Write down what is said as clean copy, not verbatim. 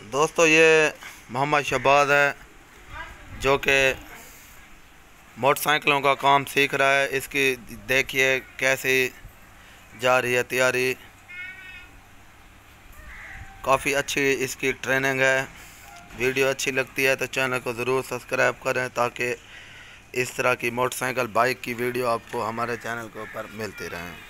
दोस्तों ये मोहम्मद शहबाज है जो कि मोटरसाइकिलों का काम सीख रहा है। इसकी देखिए कैसे जा रही है तैयारी। काफ़ी अच्छी इसकी ट्रेनिंग है। वीडियो अच्छी लगती है तो चैनल को ज़रूर सब्सक्राइब करें ताकि इस तरह की मोटरसाइकिल बाइक की वीडियो आपको हमारे चैनल के ऊपर मिलती रहें।